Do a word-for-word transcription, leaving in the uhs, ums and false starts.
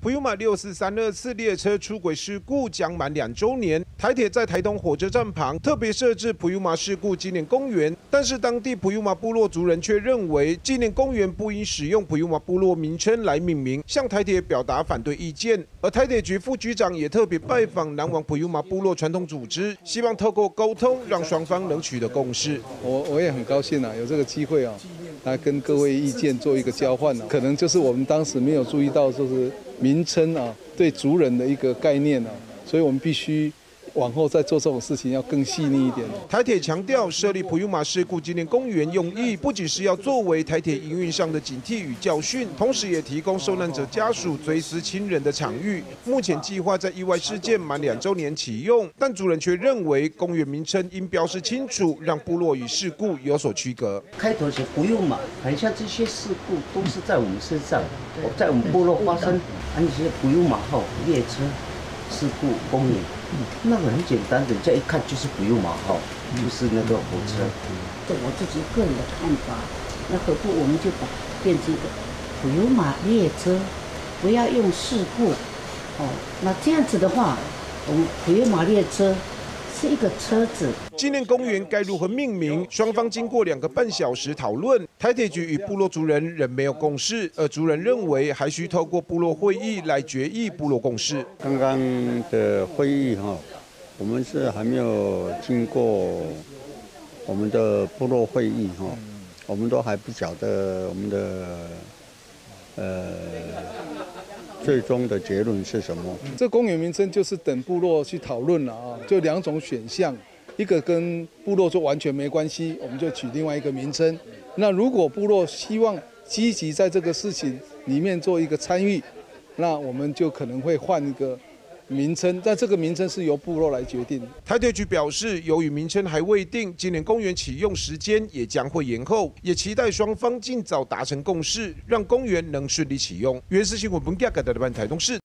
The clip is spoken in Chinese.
普悠玛六四三二次列车出轨事故将满两周年，台铁在台东火车站旁特别设置普悠玛事故纪念公园，但是当地普悠玛部落族人却认为纪念公园不应使用普悠玛部落名称来命名，向台铁表达反对意见。而台铁局副局长也特别拜访南往普悠玛部落传统组织，希望透过沟通让双方能取得共识。 我我也很高兴啊，有这个机会啊，来跟各位意见做一个交换啊。可能就是我们当时没有注意到，就是名称啊对族人的一个概念啊，所以我们必须往后再做这种事情要更细腻一点。 台铁强调，设立普悠玛事故纪念公园用意，不仅是要作为台铁营运上的警惕与教训，同时也提供受难者家属追思亲人的场域。目前计划在意外事件满两周年启用，但族人却认为公园名称应标示清楚，让部落与事故有所区隔。 开头写不用嘛，很像这些事故都是在我们身上，在我们部落发生，而且不用马号列车事故公园。那个很简单的，人家一看就是普悠玛号，就是那个火车。 这我自己个人的看法，那何不我们就把变成一个普悠玛列车，不要用事故。哦，那这样子的话，我们普悠玛列车是一个车子。 纪念公园该如何命名？双方经过两个半小时讨论，台铁局与部落族人仍没有共识，而族人认为还需透过部落会议来决议部落共识。 刚刚的会议哈，我们是还没有经过我们的部落会议哈，我们都还不晓得我们的呃最终的结论是什么。 这公园名称就是等部落去讨论了啊，就两种选项。一个跟部落就完全没关系，我们就取另外一个名称。那如果部落希望积极在这个事情里面做一个参与，那我们就可能会换一个名称，但这个名称是由部落来决定。 台铁局表示，由于名称还未定，今年公园启用时间也将会延后，也期待双方尽早达成共识，让公园能顺利启用。原视新闻本台台东市。